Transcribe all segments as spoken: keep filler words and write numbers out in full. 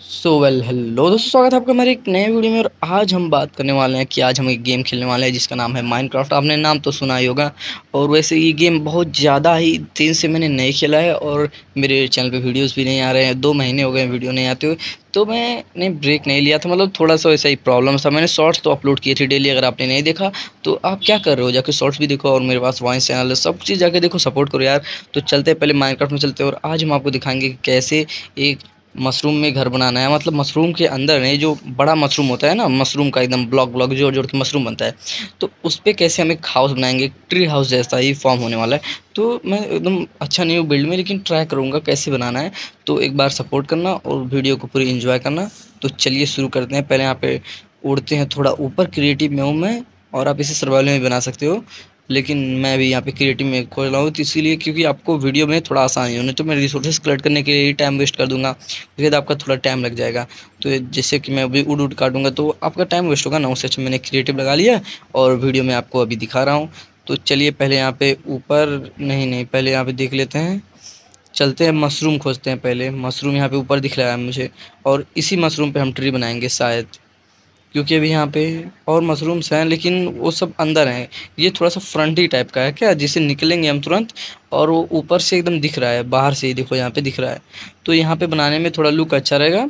So well hello दोस्तों, स्वागत है आपका हमारे एक नए वीडियो में। और आज हम बात करने वाले हैं कि आज हम एक गेम खेलने वाले हैं जिसका नाम है माइनक्राफ्ट। आपने नाम तो सुना ही होगा। और वैसे ये गेम बहुत ज़्यादा ही दिन से मैंने नहीं खेला है और मेरे चैनल पे वीडियोस भी नहीं आ रहे हैं। दो महीने हो गए वीडियो नहीं आते हुए, तो मैंने ब्रेक नहीं लिया था। मतलब थोड़ा सा वैसा ही प्रॉब्लम था। मैंने शॉर्ट्स तो अपलोड किए थे डेली। अगर आपने नहीं देखा तो आप क्या कर रहे हो, जाकर शॉर्ट्स भी देखो और मेरे पास वॉइस चैनल है, सब चीज़ जाके देखो, सपोर्ट करो यार। तो चलते हैं, पहले माइनक्राफ्ट में चलते हैं और आज हम आपको दिखाएंगे कि कैसे एक मशरूम में घर बनाना है। मतलब मशरूम के अंदर नहीं, जो बड़ा मशरूम होता है ना, मशरूम का एकदम ब्लॉक ब्लॉक जोड़ जोड़ के मशरूम बनता है, तो उस पे कैसे हम एक हाउस बनाएंगे। ट्री हाउस जैसा ही फॉर्म होने वाला है। तो मैं एकदम अच्छा नहीं हूँ बिल्ड में, लेकिन ट्राई करूँगा कैसे बनाना है। तो एक बार सपोर्ट करना और वीडियो को पूरी इंजॉय करना। तो चलिए शुरू करते हैं। पहले यहाँ पे उड़ते हैं थोड़ा ऊपर, क्रिएटिव में हूँ मैं, और आप इसे सर्वाइवल में भी बना सकते हो, लेकिन मैं भी यहाँ पे क्रिएटिव में खोल रहा हूँ, तो इसीलिए क्योंकि आपको वीडियो में थोड़ा आसानी हो। नहीं तो मैं रिसोर्सेज कलेक्ट करने के लिए टाइम वेस्ट कर दूंगा, उसके बाद आपका थोड़ा टाइम लग जाएगा। तो जैसे कि मैं अभी उड़ उड़ काटूंगा तो आपका टाइम वेस्ट होगा ना। उससे अच्छा मैंने क्रिएटिव लगा लिया और वीडियो में आपको अभी दिखा रहा हूँ। तो चलिए पहले यहाँ पे ऊपर, नहीं नहीं पहले यहाँ पे देख लेते हैं। चलते हैं मशरूम खोजते हैं। पहले मशरूम यहाँ पे ऊपर दिख रहा है मुझे, और इसी मशरूम पे हम ट्री बनाएंगे शायद, क्योंकि अभी यहाँ पे और मशरूम्स हैं लेकिन वो सब अंदर हैं। ये थोड़ा सा फ्रंटी टाइप का है क्या, जिसे निकलेंगे हम तुरंत, और वो ऊपर से एकदम दिख रहा है, बाहर से ही देखो यहाँ पे दिख रहा है। तो यहाँ पे बनाने में थोड़ा लुक अच्छा रहेगा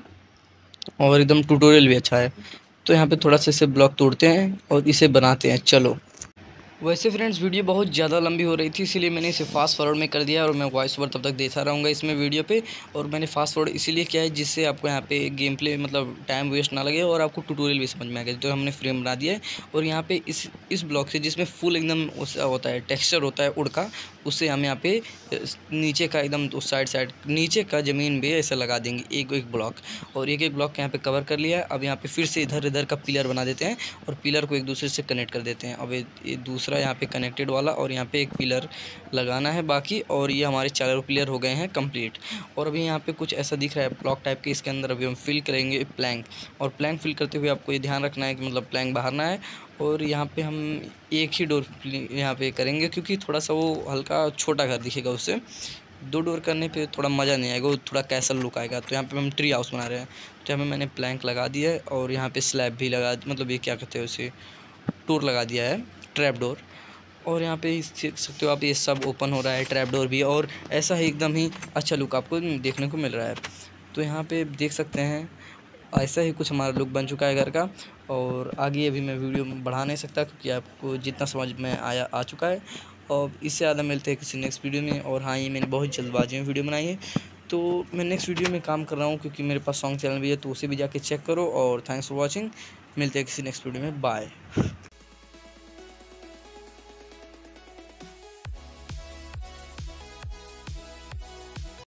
और एकदम ट्यूटोरियल भी अच्छा है। तो यहाँ पे थोड़ा सा इसे ब्लॉक तोड़ते हैं और इसे बनाते हैं। चलो, वैसे फ्रेंड्स वीडियो बहुत ज़्यादा लंबी हो रही थी, इसीलिए मैंने इसे फास्ट फॉरवर्ड में कर दिया और मैं वॉइस ओवर तब तक देता रहूँगा इसमें वीडियो पे। और मैंने फास्ट फॉरवर्ड इसीलिए किया है जिससे आपको यहाँ पे गेम प्ले मतलब टाइम वेस्ट ना लगे और आपको ट्यूटोरियल भी समझ में आ गया। तो हमने फ्रेम बना दिया है और यहाँ पे इस इस ब्लॉक से, जिसमें फुल एकदम उस होता है टेक्स्चर होता है उड़ का, उससे हम यहाँ पे नीचे का एकदम उस साइड साइड नीचे का ज़मीन भी ऐसा लगा देंगे एक एक ब्लॉक। और एक एक ब्लॉक यहाँ पे कवर कर लिया है। अब यहाँ पे फिर से इधर इधर का पिलर बना देते हैं और पिलर को एक दूसरे से कनेक्ट कर देते हैं। अब ये दूसरा यहाँ पे कनेक्टेड वाला, और यहाँ पे एक पिलर लगाना है बाकी, और ये हमारे चारों पिलर हो गए हैं कंप्लीट। और अभी यहाँ पे कुछ ऐसा दिख रहा है ब्लॉक टाइप के, इसके अंदर अभी हम फिल करेंगे प्लैंक। और प्लैंक फिल करते हुए आपको ये ध्यान रखना है कि मतलब प्लैंक बाहर ना है। और यहाँ पे हम एक ही डोर यहाँ पे करेंगे क्योंकि थोड़ा सा वो हल्का छोटा घर दिखेगा उससे। दो डोर करने पे थोड़ा मज़ा नहीं आएगा, वो थोड़ा कैसल लुक आएगा। तो यहाँ पे हम ट्री हाउस बना रहे हैं, तो यहाँ पे मैंने प्लैंक लगा दिया है और यहाँ पे स्लैब भी लगा, मतलब ये क्या कहते हैं उसे, डोर लगा दिया है, ट्रैप डोर। और यहाँ पे देख सकते हो आप, ये सब ओपन हो रहा है, ट्रैप डोर भी, और ऐसा ही एकदम ही अच्छा लुक आपको देखने को मिल रहा है। तो यहाँ पे देख सकते हैं ऐसा ही कुछ हमारा लुक बन चुका है घर का। और आगे अभी मैं वीडियो बढ़ा नहीं सकता क्योंकि आपको जितना समझ में आया आ चुका है। और इससे ज़्यादा मिलते हैं किसी नेक्स्ट वीडियो में। और हाँ, ये मैंने बहुत जल्दबाजी में वीडियो बनाई है, तो मैं नेक्स्ट वीडियो में काम कर रहा हूँ क्योंकि मेरे पास सॉन्ग चैनल भी है, तो उसे भी जाके चेक करो। और थैंक्स फॉर वॉचिंग। मिलते हैं किसी नेक्स्ट वीडियो में। बाय।